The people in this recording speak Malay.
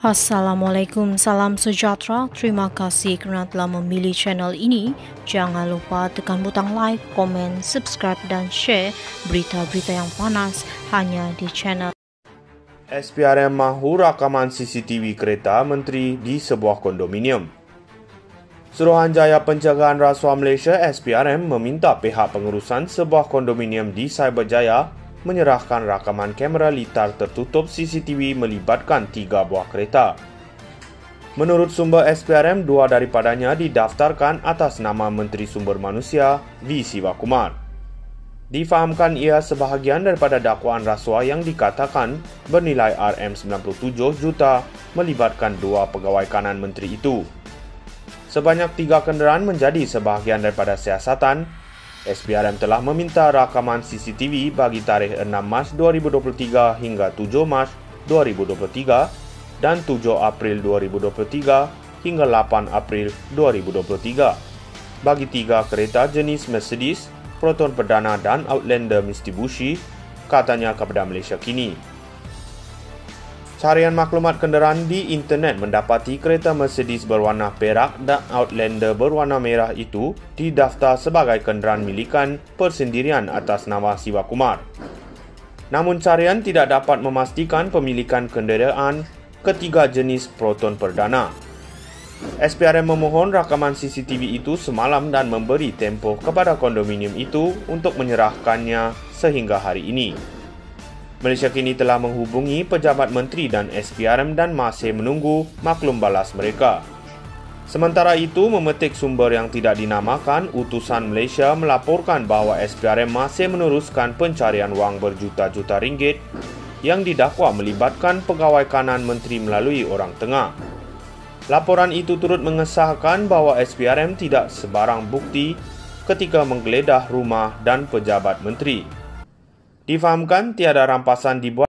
Assalamualaikum, salam sejahtera. Terima kasih kerana telah memilih channel ini. Jangan lupa tekan butang like, komen, subscribe dan share berita-berita yang panas hanya di channel. SPRM mahu rakaman CCTV kereta menteri di sebuah kondominium. Suruhanjaya Pencegahan Rasuah Malaysia SPRM meminta pihak pengurusan sebuah kondominium di Cyberjaya menyerahkan rakaman kamera litar tertutup CCTV melibatkan 3 buah kereta. Menurut sumber SPRM, 2 daripadanya didaftarkan atas nama Menteri Sumber Manusia V. Sivakumar. Difahamkan ia sebahagian daripada dakwaan rasuah yang dikatakan bernilai RM97 juta melibatkan 2 pegawai kanan menteri itu. Sebanyak 3 kenderaan menjadi sebahagian daripada siasatan. SPRM telah meminta rakaman CCTV bagi tarikh 6 Mac 2023 hingga 7 Mac 2023 dan 7 April 2023 hingga 8 April 2023 bagi 3 kereta jenis Mercedes, Proton Perdana dan Outlander Mitsubishi, katanya kepada Malaysia Kini. Carian maklumat kenderaan di internet mendapati kereta Mercedes berwarna perak dan Outlander berwarna merah itu didaftar sebagai kenderaan milikan persendirian atas nama Sivakumar. Namun carian tidak dapat memastikan pemilikan kenderaan ketiga jenis Proton Perdana. SPRM memohon rakaman CCTV itu semalam dan memberi tempoh kepada kondominium itu untuk menyerahkannya sehingga hari ini. Malaysia Kini telah menghubungi pejabat menteri dan SPRM dan masih menunggu maklum balas mereka. Sementara itu, memetik sumber yang tidak dinamakan, utusan Malaysia melaporkan bahawa SPRM masih meneruskan pencarian wang berjuta-juta ringgit yang didakwa melibatkan pegawai kanan menteri melalui orang tengah. Laporan itu turut mengesahkan bahawa SPRM tidak sebarang bukti ketika menggeledah rumah dan pejabat menteri. Difahamkan tiada rampasan dibuat